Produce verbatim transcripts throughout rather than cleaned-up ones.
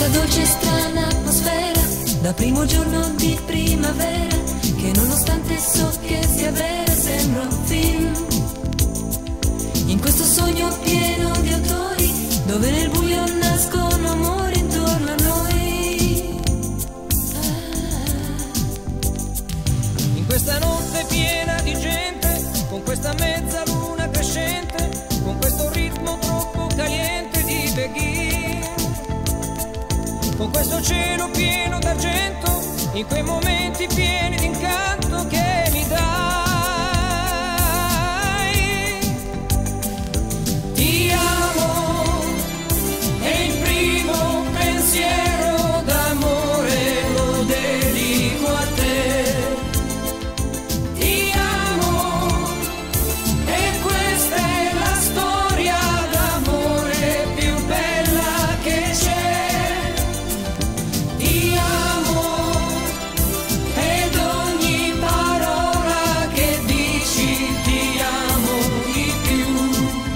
questa dolce e strana atmosfera da primo giorno di primavera, che nonostante so che sia vera sembra un film. In questo sogno pieno di autori, dove nel buio nascono amori intorno a noi. Ah. In questa notte piena di gente, con questa mezza luna crescente, con questo ritmo troppo caliente di Begin, con questo cielo pieno d'argento, in quei momenti pieni di incanto che mi dai. Ti amo, è il primo pensiero d'amore, lo dedico a te. Ti amo, e questa è la storia d'amore più bella che c'è. Ti amo, ed ogni parola che dici ti amo di più.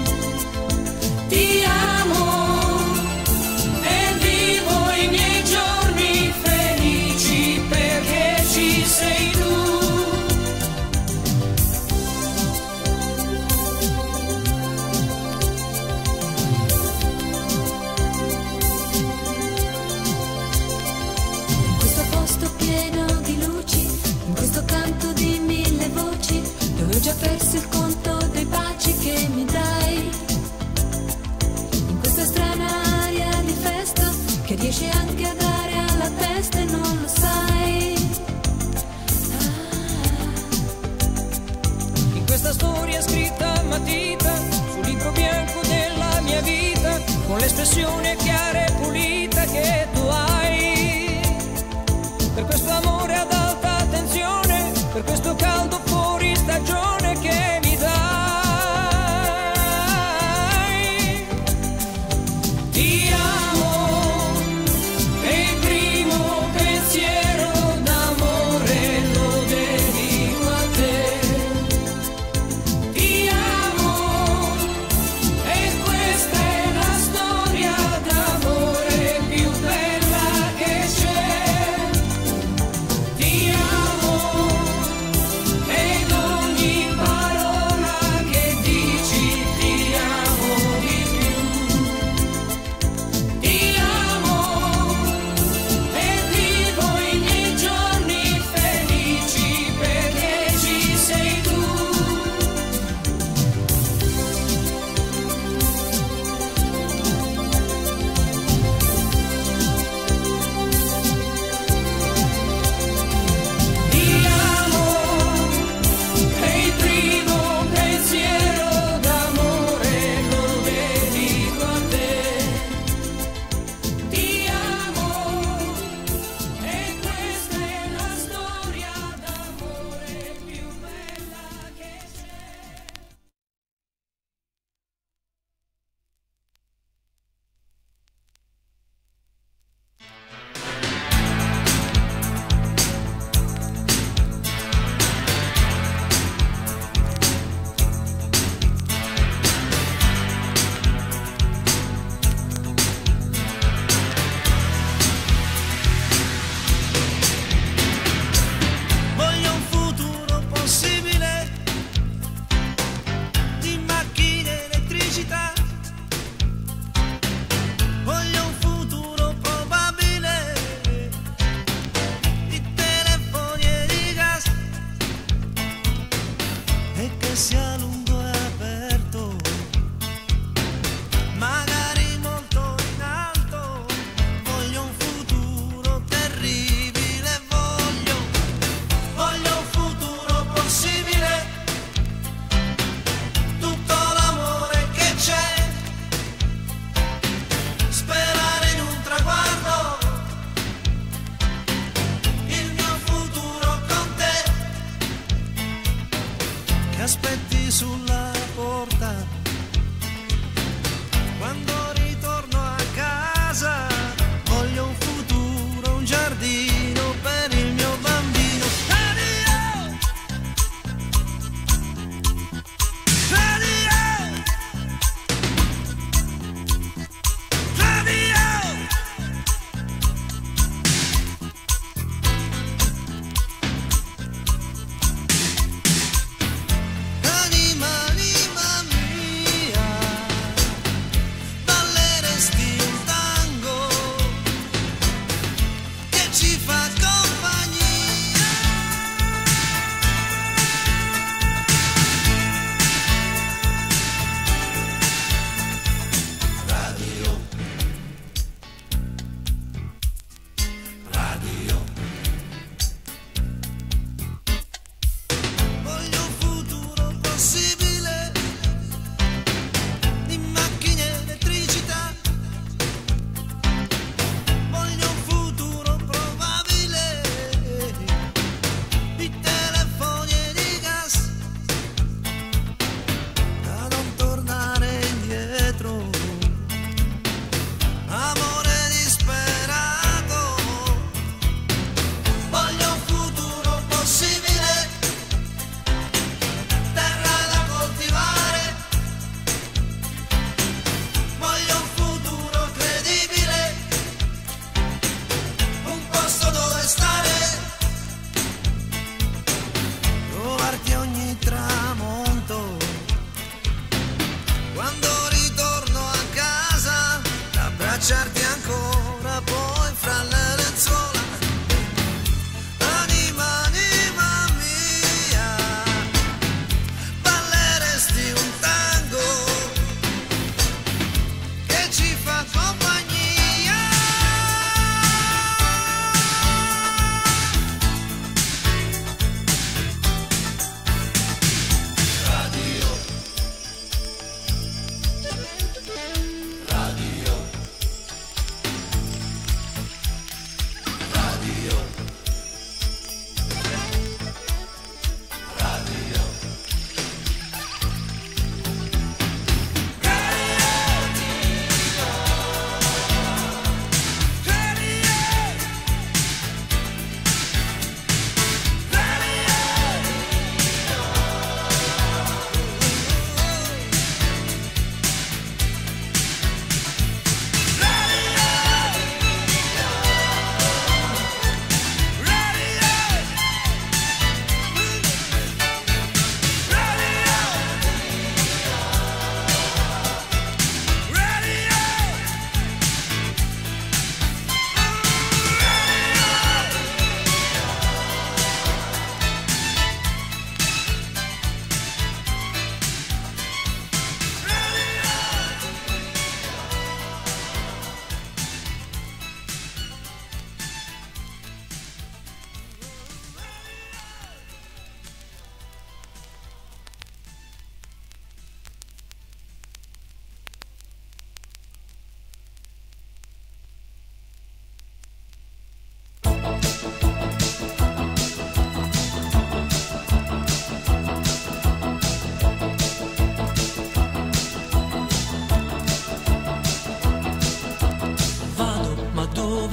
Ti amo, e vivo i miei giorni felici perché ci sei tu. In questo posto pieno di luci, in questo canto di mille voci, dove ho già perso il conto dei baci che mi dai. In questa strana aria di festa, che riesce anche a dare alla testa e non lo sai. Ah. In questa storia scritta a matita, sul libro bianco della mia vita, con l'espressione chiara e pulita che tu hai. Per questo amore ad alta tensione, per questo caldo fuori stagione che mi dai. Ti amo, è il primo pensiero d'amore, lo dedico a te. Ti amo, e questa è la storia d'amore più bella che c'è. Ti amo, ed ogni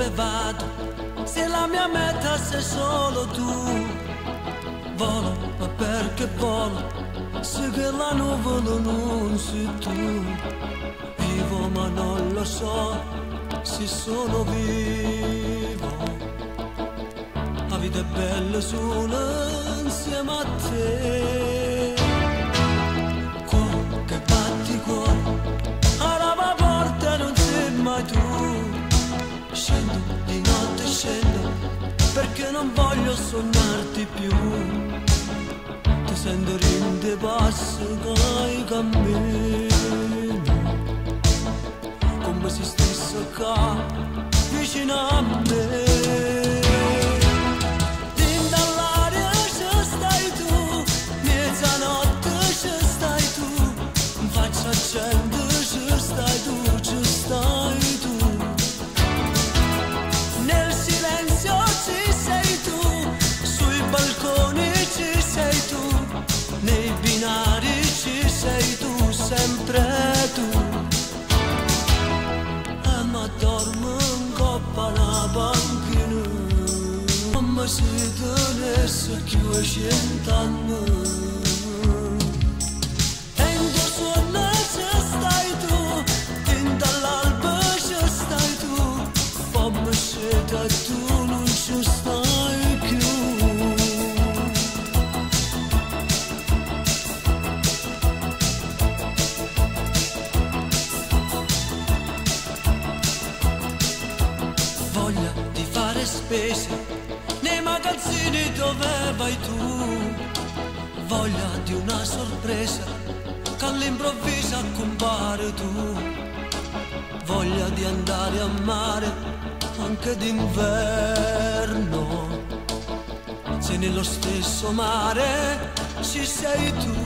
dove vado, se la mia meta sei solo tu. Volo, ma perché volo, se che la nuvola non sei tu. Vivo ma non lo so, se sono vivo. La vita è bella solo insieme a te. Cuore che batti cuore, alla porta non sei mai tu. Scendo di notte, scendo, perché non voglio sognarti più. Ti sento rinde passo che cammini, come se stesse qua vicino a me. Dentro all'aria ci stai tu, mezzanotte ci stai tu, in faccia a gente ci stai tu, ci stai tu. Nel silenzio ci sei tu, sui balconi ci sei tu, nei binari ci sei tu, sempre tu. E ma dormo in coppa alla panchina, come se tenesse più a cent'anni. E in tuo sonno ci stai tu, dentro all'alba ci stai tu, come se da tu non ci stai più. Voglia di fare spese nei magazzini dove vai tu, voglia di una sorpresa che all'improvviso compare tu, voglia di andare a mare anche d'inverno, se nello stesso mare ci sei tu.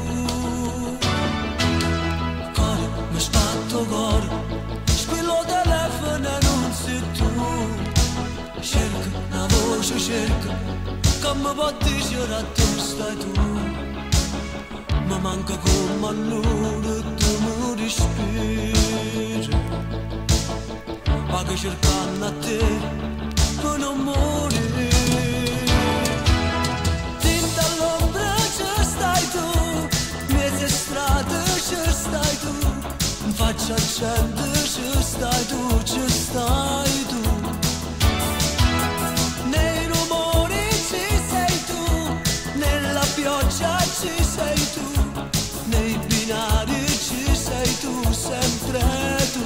Cuore, mi sbatto cuore, squillo telefono e non sei tu. Cerca una voce, cerca, che mi può dire a tu stai tu. Mi manca come a loro tu mi respiri, ma che cercando a te per non morire. Dentro all'ombra ci stai tu, mezze strade ci stai tu, in faccia a gente ci stai tu, ci stai tu. Nei rumori ci sei tu, nella pioggia ci sei tu, nei binari ci sei tu, sempre tu.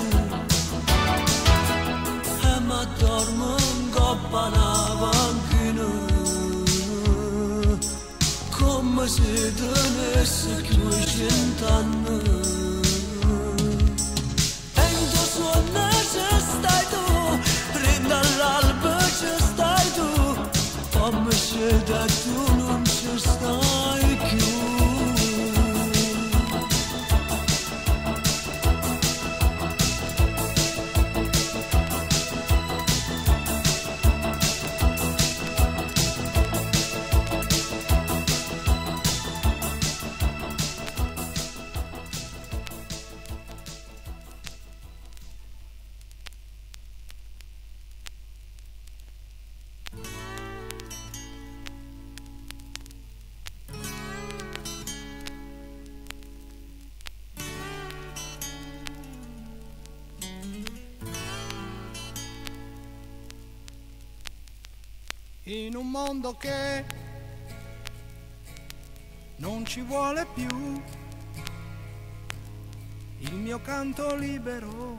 E ma dormo in coppa alla panchina, come se tenesse più a cent'anni. E in tuo sonno ci stai tu, prendo all'alba ci stai tu, come se da tu non ci stai più. In un mondo che non ci vuole più, il mio canto libero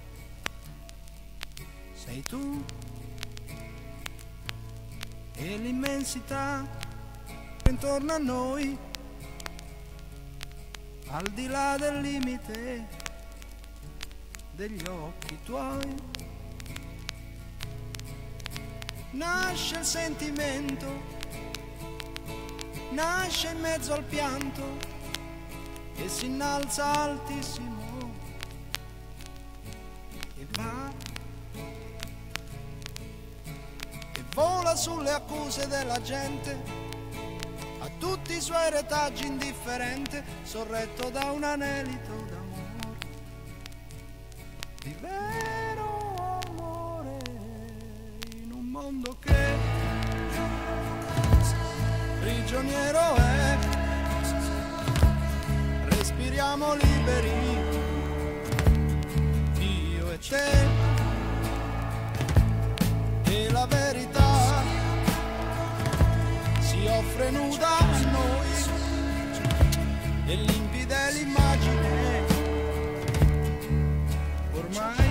sei tu, e l'immensità intorno a noi, al di là del limite degli occhi tuoi. Nasce il sentimento, nasce in mezzo al pianto e si innalza altissimo e va e vola sulle accuse della gente, a tutti i suoi retaggi indifferente, sorretto da un anelito d'amore, di vero amore. mondo che prigioniero è, respiriamo liberi, io e te, e la verità si offre nuda a noi, e limpida è l'immagine, ormai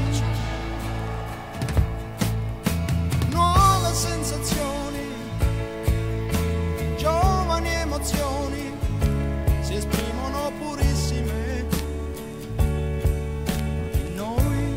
nuove sensazioni, giovani emozioni si esprimono purissime in noi.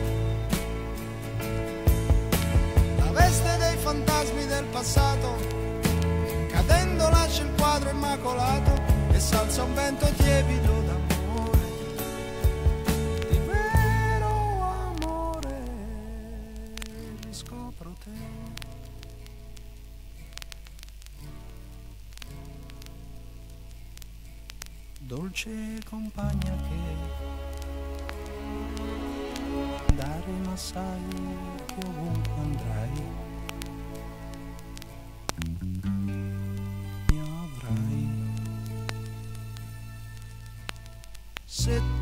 La veste dei fantasmi del passato cadendo lascia il quadro immacolato e s'alza un vento tiepido d'amore, di vero amore, riscopro te. Dolce compagna che dare ma sai che ovunque andrai mi avrai. Se